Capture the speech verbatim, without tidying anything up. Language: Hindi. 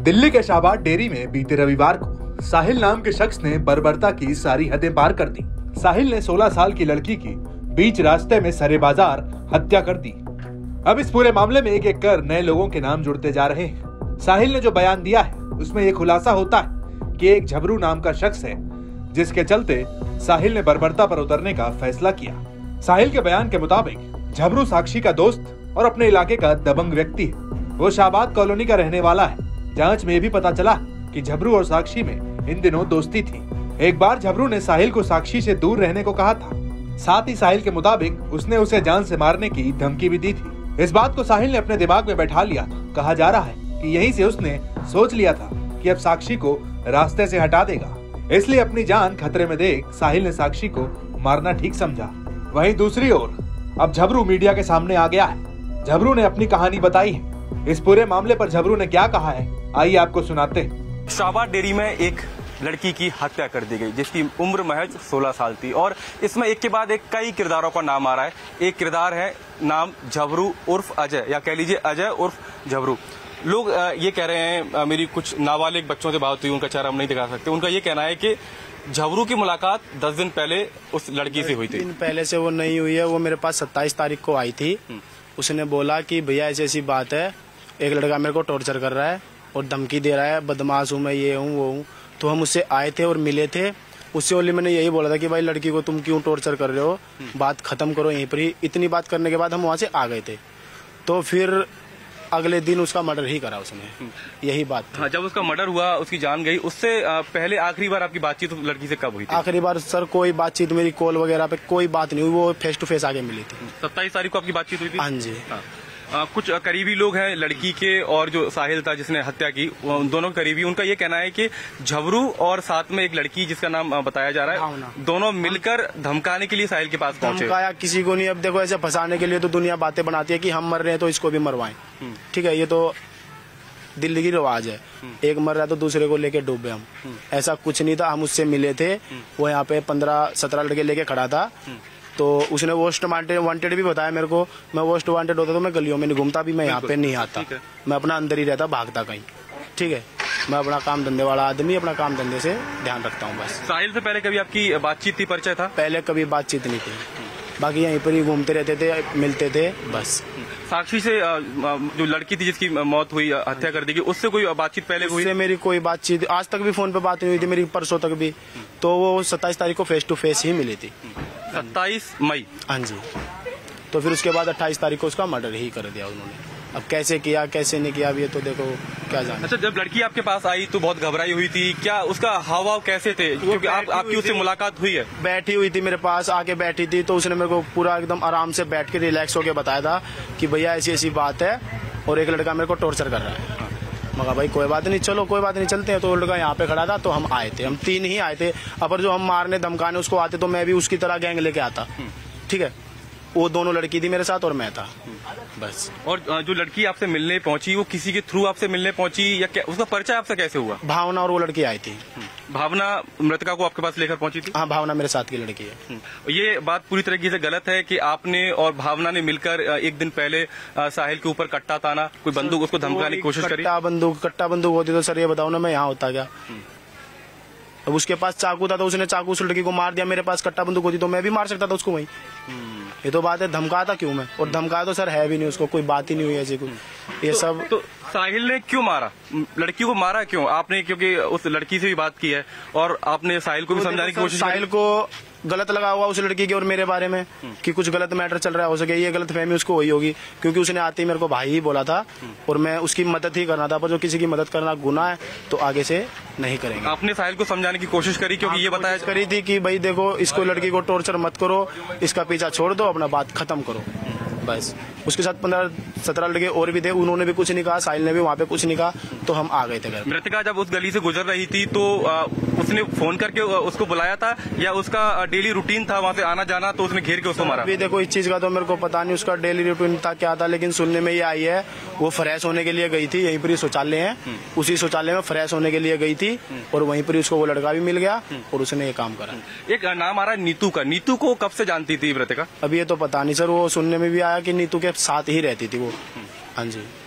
दिल्ली के शाहबाद डेयरी में बीते रविवार को साहिल नाम के शख्स ने बर्बरता की सारी हदें पार कर दी। साहिल ने सोलह साल की लड़की की बीच रास्ते में सरे बाजार हत्या कर दी। अब इस पूरे मामले में एक एक कर नए लोगों के नाम जुड़ते जा रहे हैं। साहिल ने जो बयान दिया है उसमें यह खुलासा होता है कि एक झबरू नाम का शख्स है जिसके चलते साहिल ने बर्बरता पर उतरने का फैसला किया। साहिल के बयान के मुताबिक झबरू साक्षी का दोस्त और अपने इलाके का दबंग व्यक्ति है। वो शाहबाद कॉलोनी का रहने वाला है। जांच में भी पता चला कि झबरू और साक्षी में इन दिनों दोस्ती थी। एक बार झबरू ने साहिल को साक्षी से दूर रहने को कहा था। साथ ही साहिल के मुताबिक उसने उसे जान से मारने की धमकी भी दी थी। इस बात को साहिल ने अपने दिमाग में बैठा लिया था। कहा जा रहा है कि यहीं से उसने सोच लिया था कि अब साक्षी को रास्ते से हटा देगा, इसलिए अपनी जान खतरे में देख साहिल ने साक्षी को मारना ठीक समझा। वहीं दूसरी ओर अब झबरू मीडिया के सामने आ गया है। झबरू ने अपनी कहानी बताई है। इस पूरे मामले पर झबरू ने क्या कहा है, आइए आपको सुनाते हैं। शाहबाद डेयरी में एक लड़की की हत्या कर दी गई जिसकी उम्र महज सोलह साल थी और इसमें एक के बाद एक कई किरदारों का नाम आ रहा है। एक किरदार है नाम झबरू उर्फ अजय, या कह लीजिए अजय उर्फ झबरू। लोग ये कह रहे हैं, मेरी कुछ नाबालिग बच्चों से बात हुई, उनका चेहरा हम नहीं दिखा सकते। उनका ये कहना है कि झबरू की मुलाकात दस दिन पहले उस लड़की से हुई थी। दिन पहले से वो नहीं हुई है। वो मेरे पास सत्ताईस तारीख को आई थी। उसने बोला कि भैया ऐसी ऐसी बात है, एक लड़का मेरे को टॉर्चर कर रहा है और धमकी दे रहा है, बदमाश हूँ मैं, ये हूँ वो हूँ। तो हम उससे आए थे और मिले थे। उससे ओनली मैंने यही बोला था कि भाई लड़की को तुम क्यों टॉर्चर कर रहे हो, बात खत्म करो यहीं पर ही। इतनी बात करने के बाद हम वहाँ से आ गए थे। तो फिर अगले दिन उसका मर्डर ही करा उसने, यही बात थी। हाँ, जब उसका मर्डर हुआ, उसकी जान गई, उससे पहले आखिरी बार आपकी बातचीत लड़की से कब हुई थी? आखिरी बार सर कोई बातचीत, मेरी कॉल वगैरह पे कोई बात नहीं हुई। वो फेस टू फेस आगे मिली थी। सत्ताईस तारीख को आपकी बातचीत हुई थी? हाँ जी। हाँ। आ, कुछ करीबी लोग हैं लड़की के और जो साहिल था जिसने हत्या की, उन दोनों करीबी, उनका ये कहना है कि झबरू और साथ में एक लड़की जिसका नाम बताया जा रहा है, दोनों मिलकर धमकाने के लिए साहिल के पास पहुंचे। धमकाया किसी को नहीं। अब देखो ऐसे फंसाने के लिए तो दुनिया बातें बनाती है कि हम मर रहे हैं तो इसको भी मरवाएं। ठीक है, ये तो दिल्ली की रिवाज है। एक मर रहा है तो दूसरे को लेके डूबे हम। ऐसा कुछ नहीं था। हम उससे मिले थे। वो यहाँ पे पंद्रह सत्रह लड़के लेके खड़ा था। तो उसने वोस्ट वांटेड भी बताया मेरे को। मैं वोस्ट वांटेड होता तो मैं गलियों में नहीं घूमता, भी मैं यहाँ पे नहीं आता। मैं अपना अंदर ही रहता, भागता कहीं। ठीक है, मैं अपना काम धंधे वाला आदमी, अपना काम धंधे से ध्यान रखता हूँ बस। साहिल से पहले कभी आपकी बातचीत थी, परिचय था? पहले कभी बातचीत नहीं थी। बाकी यहीं पर ही घूमते रहते थे, मिलते थे बस। साक्षी से जो लड़की थी जिसकी मौत हुई, हत्या कर दी गई, उससे कोई बातचीत पहले हुई? उससे मेरी कोई बातचीत आज तक भी फोन पे बात नहीं हुई थी मेरी, परसों तक भी। तो वो सत्ताईस तारीख को फेस टू फेस ही मिली थी। सत्ताईस मई? हाँ जी। तो फिर उसके बाद अट्ठाईस तारीख को उसका मर्डर ही कर दिया उन्होंने। अब कैसे किया कैसे नहीं किया, अब ये तो देखो क्या जाने। अच्छा, जब लड़की आपके पास आई तो बहुत घबराई हुई थी, क्या उसका हाव भाव कैसे थे? क्योंकि आप, आपकी उससे मुलाकात हुई है। बैठी हुई थी मेरे पास, आके बैठी थी। तो उसने मेरे को पूरा एकदम आराम से बैठ के रिलैक्स होके बताया था कि भैया ऐसी ऐसी बात है और एक लड़का मेरे को टॉर्चर कर रहा है। मगर भाई कोई बात नहीं, चलो कोई बात नहीं, चलते हैं। तो लड़का यहाँ पे खड़ा था तो हम आए थे। हम तीन ही आए थे। अगर जो हम मारने धमकाने उसको आते तो मैं भी उसकी तरह गैंग लेके आता। ठीक है, वो दोनों लड़की थी मेरे साथ और मैं था बस। और जो लड़की आपसे मिलने पहुंची वो किसी के थ्रू आपसे मिलने पहुंची या क्या, उसका परिचय आपसे कैसे हुआ? भावना और वो लड़की आई थी। भावना मृतका को आपके पास लेकर पहुंची थी? हाँ, भावना मेरे साथ की लड़की है। ये बात पूरी तरीके से गलत है कि आपने और भावना ने मिलकर एक दिन पहले साहिल के ऊपर कट्टा ताना, कोई बंदूक उसको धमकाने की कोशिश करी? कट्टा बंदूक कट्टा बंदूक होती तो सर ये बताओ ना मैं यहाँ होता क्या? अब उसके पास चाकू था तो उसने चाकू उस लड़की को मार दिया। मेरे पास कट्टा बंदूक होती तो मैं भी मार सकता था उसको वहीं। ये तो बात है, धमकाता क्यों मैं? और धमकाया तो सर है भी नहीं, उसको कोई बात ही नहीं हुई ऐसी कुछ। ये तो, सब तो साहिल ने क्यों मारा लड़की को? मारा क्यों आपने? क्योंकि उस लड़की से भी बात की है और आपने साहिल को भी समझाने की कोशिश। साहिल को गलत लगा हुआ उस लड़की के और मेरे बारे में कि कुछ गलत मैटर चल रहा है, हो सके ये गलत फहमी उसको हुई होगी। क्योंकि उसने आते ही मेरे को भाई ही बोला था और मैं उसकी मदद ही करना था। पर जो किसी की मदद करना गुनाह है तो आगे से नहीं करेंगे। आपने साहिल को समझाने की कोशिश करी? क्योंकि ये बताया करी थी कि भाई देखो इसको, लड़की को टॉर्चर मत करो, इसका पीछा छोड़ दो, अपना बात खत्म करो बस। उसके साथ पंद्रह सत्रह लड़के और भी थे, उन्होंने भी कुछ नहीं कहा, साहिल ने भी वहाँ पे कुछ नहीं कहा। तो हम आ गए थे घर। मृतका जब उस गली से गुजर रही थी तो आ, उसने फोन करके उसको बुलाया था या उसका डेली रूटीन था वहाँ से आना जाना, तो उसने घेर के उसको मारा? अभी देखो इस चीज का तो मेरे को पता नहीं उसका डेली रूटीन था क्या था, लेकिन सुनने में ये आई है वो फ्रेश होने के लिए गई थी। यहीं पर ही शौचालय है, उसी शौचालय में फ्रेश होने के लिए गई थी और वहीं पर उसको वो लड़का भी मिल गया और उसने ये काम करा। एक नाम आ रहा है नीतू का। नीतू को कब से जानती थी मृतका? अभी ये तो पता नहीं सर, वो सुनने में भी आया कि नीतू के साथ ही रहती थी वो। हाँ जी।